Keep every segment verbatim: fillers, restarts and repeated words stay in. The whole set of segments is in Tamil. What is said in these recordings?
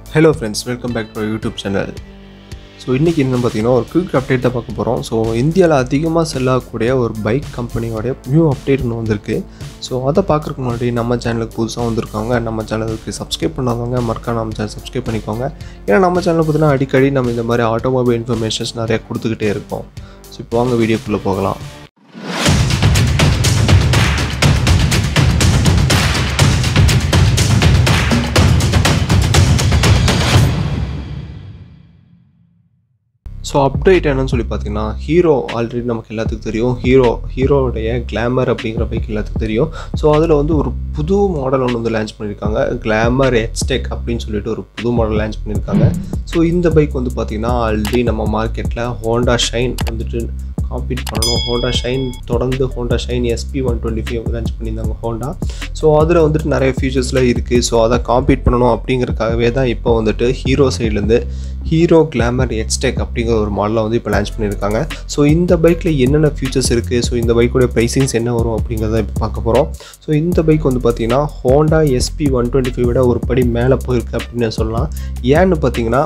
Hello friends, welcome back to our YouTube channel. So இன்னைக்கு என்ன பார்த்தீங்கன்னா ஒரு குயிக் அப்டேட் தான் பார்க்க போகிறோம். ஸோ இந்தியாவில் அதிகமாக செல் ஆகக்கூடிய ஒரு பைக் கம்பெனியோடைய நியூ அப்டேட் ஒன்று வந்திருக்கு. ஸோ அதை பார்க்குறதுக்கு முன்னாடி நம்ம சேனலுக்கு புதுசாக வந்திருக்காங்க, நம்ம சேனலுக்கு சப்ஸ்கிரைப் பண்ணாதவங்க மறக்காம நம்ம சேனல் சப்ஸ்கிரைப் பண்ணிக்கோங்க. ஏன்னா நம்ம சேனலில் பார்த்தீங்கன்னா அடிக்கடி நம்ம இந்த மாதிரி ஆட்டோமொபைல் இன்ஃபர்மேஷன்ஸ் நிறையா கொடுத்துக்கிட்டே இருக்கோம். ஸோ இப்போ வாங்க வீடியோக்குள்ளே போகலாம். ஸோ அப்டேட் என்னன்னு சொல்லி பார்த்தீங்கன்னா, ஹீரோ ஆல்ரெடி நமக்கு எல்லாத்துக்கும் தெரியும். ஹீரோ ஹீரோடைய கிளாமர் அப்படிங்கிற பைக் எல்லாத்துக்கும் தெரியும். ஸோ அதில் வந்து ஒரு புது மாடல் ஒன்று வந்து லான்ச் பண்ணியிருக்காங்க. கிளாமர் எச்டெக் அப்படின்னு சொல்லிட்டு ஒரு புது மாடல் லான்ச் பண்ணியிருக்காங்க. ஸோ இந்த பைக் வந்து பார்த்திங்கன்னா ஆல்ரெடி நம்ம மார்க்கெட்டில் ஹோண்டா ஷைன் வந்துட்டு காம்பீட் பண்ணணும். ஹோண்டா ஷைன் தொடர்ந்து Honda Shine SP one twenty five launch பண்ணியிருந்தாங்க ஹோண்டா. ஸோ அதில் வந்துட்டு நிறைய ஃபீச்சர்ஸ்லாம் இருக்குது. ஸோ அதை காம்பீட் பண்ணணும் அப்படிங்கிறதுக்காகவே தான் இப்போ வந்துட்டு ஹீரோ சைட்லேருந்து ஹீரோ கிளாமர் எச்டெக் அப்படிங்கிற ஒரு மாடலை வந்து இப்போ லான்ச் பண்ணியிருக்காங்க. ஸோ இந்த பைக்கில் என்னென்ன ஃபீச்சர்ஸ் இருக்குது, ஸோ இந்த பைக்கோடைய ப்ரைஸிங்ஸ் என்ன வரும் அப்படிங்கிறத இப்போ பார்க்க போகிறோம். ஸோ இந்த பைக் வந்து பார்த்திங்கன்னா Honda SP one twenty five விட ஒரு படி மேலே போயிருக்கு அப்படின்னு சொல்லலாம். ஏன்னு பார்த்தீங்கன்னா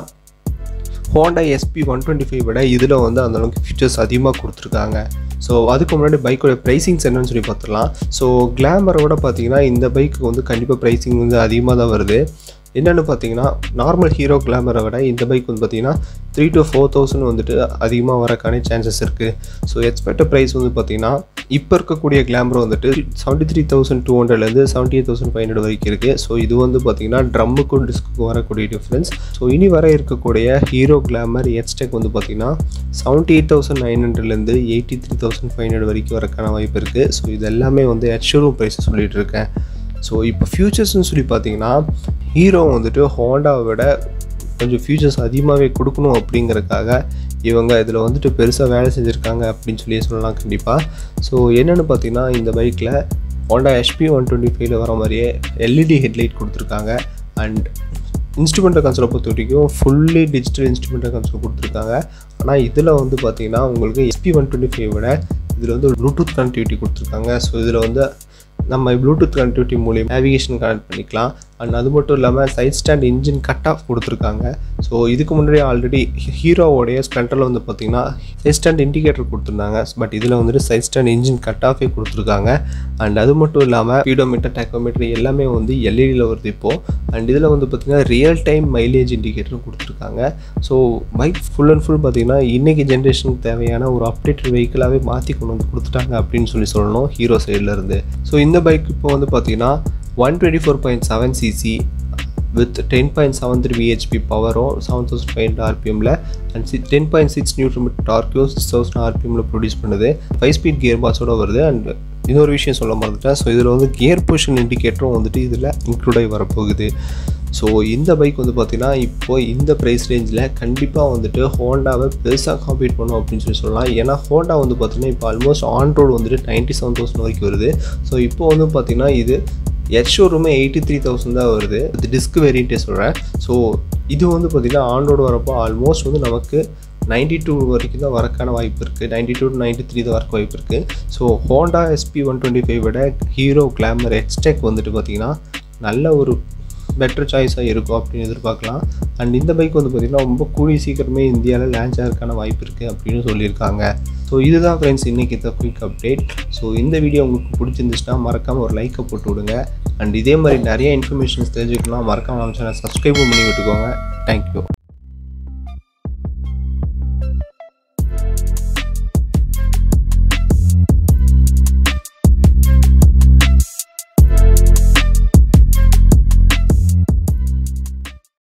Honda SP one twenty five விட இதில் வந்து அந்தளவுக்கு ஃபீச்சர்ஸ் அதிகமாக கொடுத்துருக்காங்க. ஸோ அதுக்கு முன்னாடி பைக்கோட ப்ரைஸிங்ஸ் என்னன்னு சொல்லி பார்த்துடலாம். ஸோ கிளாமரோட பார்த்தீங்கன்னா இந்த பைக்கு வந்து கண்டிப்பாக ப்ரைஸிங் வந்து அதிகமாக தான் வருது. என்னென்னு பார்த்தீங்கன்னா நார்மல் ஹீரோ கிளாமரை விட இந்த பைக் வந்து பார்த்திங்கன்னா த்ரீ டு ஃபோர் தௌசண்ட் வந்துட்டு அதிகமாக வரக்கான சான்சஸ் இருக்குது. ஸோ எக்ஸ்பெக்டட் ப்ரைஸ் வந்து பார்த்திங்கன்னா இப்போ இருக்கக்கூடிய கிளாமர் வந்துட்டு செவன்ட்டி த்ரீ தௌசண்ட் டூ ஹண்ட்ரட்லேருந்து seventy eight thousand five hundred வரைக்கும் இருக்குது. ஸோ இது வந்து பார்த்திங்கன்னா ட்ரம்முக்கும் டிஸ்க்குக்கும் வரக்கூடிய டிஃப்ரென்ஸ். ஸோ இனி வர இருக்கக்கூடிய ஹீரோ கிளாமர் எச்டெக் வந்து பார்த்திங்கன்னா செவன்ட்டி எயிட் தௌசண்ட் நைன் ஹண்ட்ரட்லேருந்து eighty three thousand five hundred வரைக்கும் வரக்கான வாய்ப்பு இருக்குது. ஸோ இது எல்லாமே வந்து எட்ஷோரூம் ப்ரைஸ் சொல்லிகிட்டு இருக்கேன். ஸோ இப்போ ஃபியூச்சர்ஸ்னு சொல்லி பார்த்தீங்கன்னா ஹீரோ வந்துட்டு ஹோண்டாவை விட கொஞ்சம் ஃபியூச்சர்ஸ் அதிகமாகவே கொடுக்கணும் அப்படிங்கிறதுக்காக இவங்க இதில் வந்துட்டு பெருசாக வேலை செஞ்சுருக்காங்க அப்படின்னு சொல்லி சொல்லலாம் கண்டிப்பாக. ஸோ என்னென்னு பார்த்தீங்கன்னா இந்த பைக்கில் ஹோண்டா எஸ்பி ஒன் டுவெண்ட்டி ஃபைவ்ல வர மாதிரியே எல்இடி ஹெட்லைட் கொடுத்துருக்காங்க. அண்ட் இன்ஸ்ட்ருமெண்டல் கன்சோலை பொறுத்த வரைக்கும் ஃபுல்லி டிஜிட்டல் இன்ஸ்ட்ருமெண்டல் கன்சோல் கொடுத்துருக்காங்க. ஆனால் இதில் வந்து பார்த்திங்கன்னா உங்களுக்கு எஸ்பி ஒன் டுவெண்ட்டி ஃபைவ் விட இதில் வந்து ப்ளூடூத் கனெக்டிவிட்டி கொடுத்துருக்காங்க. ஸோ இதில் வந்து நம்ம ப்ளூடூத் கனெக்டிவிட்டி மூலியம் நேவிகேஷன் கனெக்ட் பண்ணிக்கலாம். அண்ட் அது மட்டும் இல்லாமல் side stand engine cut off கொடுத்துருக்காங்க. ஸோ இதுக்கு முன்னாடி ஆல்ரெடி ஹீரோவோடைய ஸ்ப்ளெண்டரில் வந்து பார்த்திங்கன்னா சைட் ஸ்டாண்ட் இண்டிகேட்டர் கொடுத்துருந்தாங்க. பட் இதில் வந்துட்டு சைட் ஸ்டாண்ட் இன்ஜின் கட் ஆஃபே கொடுத்துருக்காங்க. அண்ட் அது மட்டும் இல்லாமல் ஸ்பீடோமீட்டர் டேக்கோமீட்டர் எல்லாமே வந்து எல்இடியில் வருது இப்போது. அண்ட் இதில் வந்து பார்த்திங்கன்னா ரியல் டைம் மைலேஜ் இண்டிகேட்டரும் கொடுத்துருக்காங்க. So bike full and full பார்த்திங்கன்னா இன்றைக்கி ஜென்ரேஷனுக்கு தேவையான ஒரு அப்டேட்டட் வெஹிக்கிளாகவே மாற்றி கொண்டு வந்து கொடுத்துட்டாங்க அப்படின்னு சொல்லி சொல்லணும் ஹீரோ சைட்லேருந்து. ஸோ இந்த பைக் இப்போ வந்து பார்த்திங்கன்னா one twenty four point seven CC with ten point seven three BHP பவரும் செவன் தௌசண்ட் ஃபைவ் ஹண்ட்ரட் ஆர்பிஎம்மில் அண்ட் சி ten point six newton metre டார்க்கும் சிக்ஸ் தௌசண்ட் ஆர்பிஎம்மில் ப்ரொடியூஸ் பண்ணுது. ஃபைவ் ஸ்பீட் கியர் பாக்ஸோடு வருது. அண்ட் இன்னொரு விஷயம் சொல்ல மறந்துட்டேன். ஸோ இதில் வந்து கியர் பொசிஷன் இண்டிகேட்டரும் வந்துட்டு இதில் இன்க்ளூட் ஆகி வரப்போகுது. ஸோ இந்த பைக் வந்து பார்த்திங்கன்னா இப்போது இந்த ப்ரைஸ் ரேஞ்சில் கண்டிப்பாக வந்துட்டு ஹோண்டாவை பெருசாக காம்பீட் பண்ணும் அப்படின்னு சொல்லி சொல்லலாம். ஏன்னா ஹோண்டா வந்து பார்த்திங்கன்னா இப்போ ஆல்மோஸ்ட் ஆன் ரோடு வந்துட்டு நைன்ட்டி செவன் தௌசண்ட் வரைக்கும் வருது. ஸோ இப்போ வந்து பார்த்திங்கன்னா இது எச் ஷோரூமே எயிட்டி த்ரீ தௌசண்ட் தான் வருது. இது டிஸ்க் வேரியண்ட்டே சொல்கிறேன். ஸோ இது வந்து பார்த்திங்கன்னா ஆன் ரோடு வரப்போ ஆல்மோஸ்ட் வந்து நமக்கு நைன்ட்டி டூ வரைக்கும் தான் வரக்கான வாய்ப்பு இருக்குது. Ninety two to ninety three தான் வரக்க வாய்ப்பு இருக்குது. So Honda SP one twenty five விட ஹீரோ கிளாமர் எச்டெக் வந்துட்டு பார்த்திங்கன்னா நல்ல ஒரு பெட்டர் சாய்ஸாக இருக்கும் அப்படின்னு எதிர்பார்க்கலாம். அண்ட் இந்த பைக் வந்து பார்த்திங்கன்னா ரொம்ப கூடிய சீக்கிரமே இந்தியாவில் லான்ச் ஆகிறதுக்கான வாய்ப்பு இருக்குது அப்படின்னு சொல்லியிருக்காங்க. ஸோ இதுதான் ஃப்ரெண்ட்ஸ் இன்றைக்கி இந்த குயிக் அப்டேட். ஸோ இந்த வீடியோ உங்களுக்கு பிடிச்சிருந்துச்சுன்னா மறக்காமல் ஒரு லைக்கை போட்டு விடுங்க. அண்ட் இதே மாதிரி நிறைய இன்ஃபர்மேஷன்ஸ் தெரிஞ்சுக்கலாம் மறக்காமல் நம்ம சேனல் சப்ஸ்கிரைபும் பண்ணி விட்டுக்கோங்க. தேங்க்யூ.